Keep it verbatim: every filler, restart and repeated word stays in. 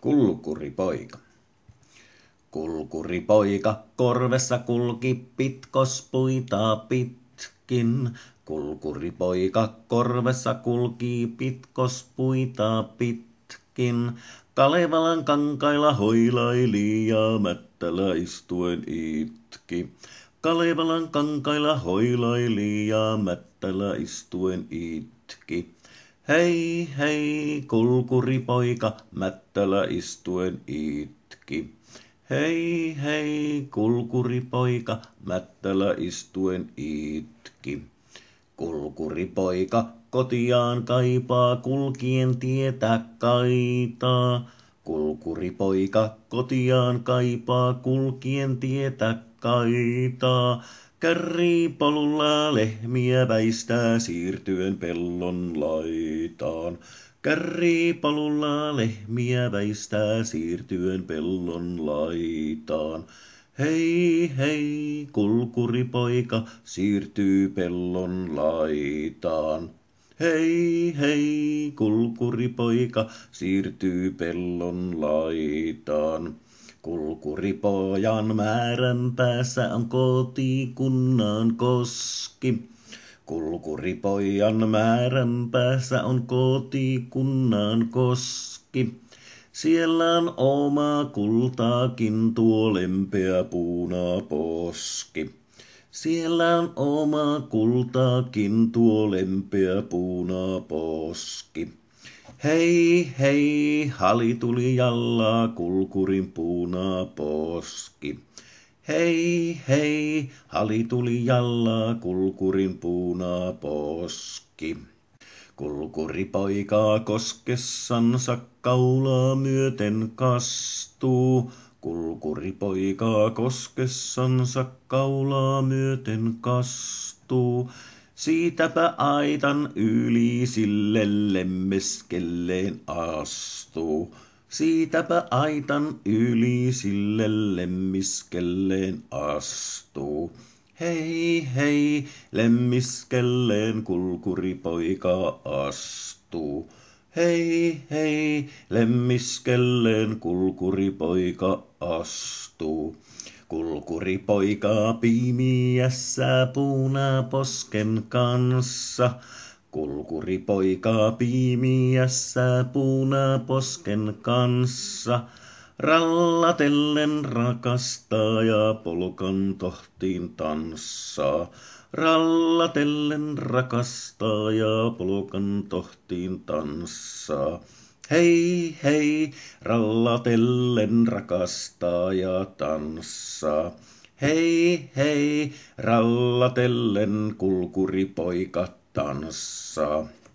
Kulkuripoika. Kulkuripoika korvessa kulki pitkospuita pitkin. Kulkuripoika korvessa kulki pitkospuita pitkin. Kalevalan kankailla hoilaili ja Mättälä istuen itki. Kalevalan kankailla hoilaili ja Mättälä istuen itki. Hei, hei, kulkuripoika, Mättälä istuen itki. Hei, hei, kulkuripoika, Mättälä istuen itki. Kulkuripoika kotiaan kaipaa, kulkien tietä kaitaa. Kulkuripoika kotiaan kaipaa, kulkien tietä kaitaa. Kärripolulla lehmiä väistää siirtyen pellon laitaan. Kärripolulla lehmiä väistää siirtyen pellon laitaan. Hei, hei, kulkuripoika siirtyy pellon laitaan. Hei, hei, kulkuripoika siirtyy pellon laitaan. Kulkuripojan määränpäässä on kotikunnan koski. Kulkuripojan määränpäässä on kotikunnan koski. Siellä on oma kultaakin tuo lempeä puunaposki. Siellä on oma kultaakin tuo lempeä puunaposki. Hei, hei, hali tuli jallaa kulkurin puunaposki. Hei, hei, hali tuli jallaa kulkurin puunaposki. Kulkuripoika koskessansa kaulaa myöten kastuu. Kulkuripoika koskessansa kaulaa myöten kastuu. Siitäpä aitan yli sille lemmeskelleen astuu. Siitäpä aitan yli sille lemmiskelleen astuu. Hei, hei, lemmiskelleen kulkuripoika astuu. Hei, hei, lemmiskelleen kulkuripoika astuu. Kulkuripoika pimiässä puunaposken kanssa. Kulkuripoika pimiässä puunaposken kanssa. Rallatellen rakastaa ja polkan tohtiin tanssaa. Rallatellen rakastaa ja polkan tohtiin tanssaa. Hei, hei, rallatellen rakastaa ja tanssaa. Hei, hei, rallatellen kulkuripoika tanssaa.